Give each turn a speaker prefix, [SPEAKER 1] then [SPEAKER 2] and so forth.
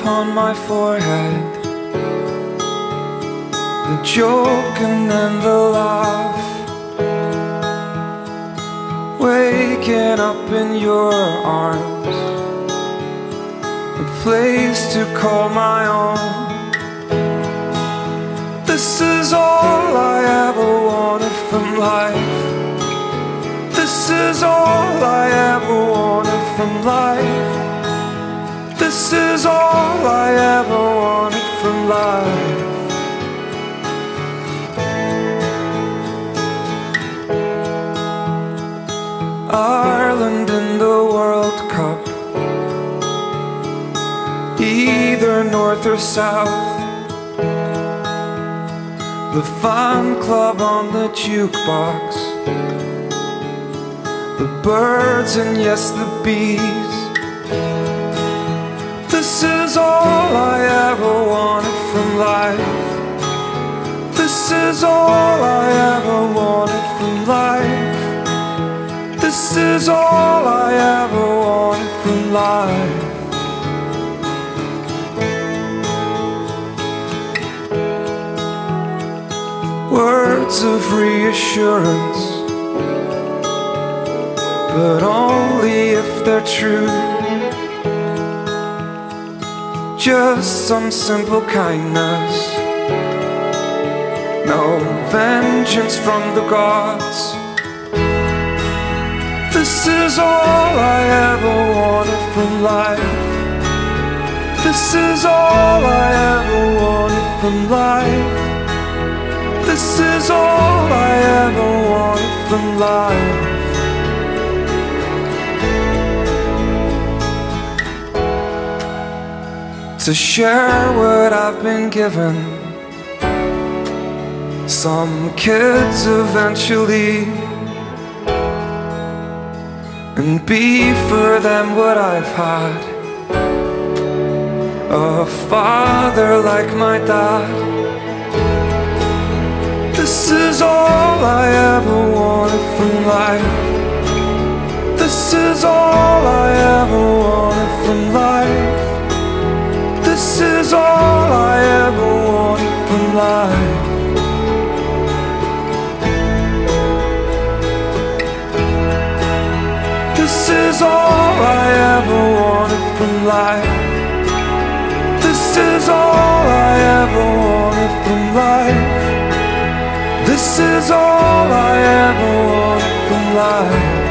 [SPEAKER 1] upon my forehead, the joke and then the laugh, waking up in your arms, a place to call my own. This is all I ever wanted from life. This is all I ever wanted from life. This is all I ever wanted from life. Ireland in the World Cup, either north or south, the fan club on the jukebox, the birds and yes, the bees. This is all I ever wanted from life. This is all I ever wanted from life. This is all I ever wanted from life. Words of reassurance, but only if they're true. Just some simple kindness, no vengeance from the gods. This is all I ever wanted from life. This is all I ever wanted from life. This is all I ever wanted from life. To share what I've been given, some kids eventually, and be for them what I've had, a father like my dad. This is all I ever wanted from life. This is all I ever wanted from life. This is all I ever wanted from life. This is all I ever wanted from life. This is all I ever wanted from life. This is all I ever wanted from life.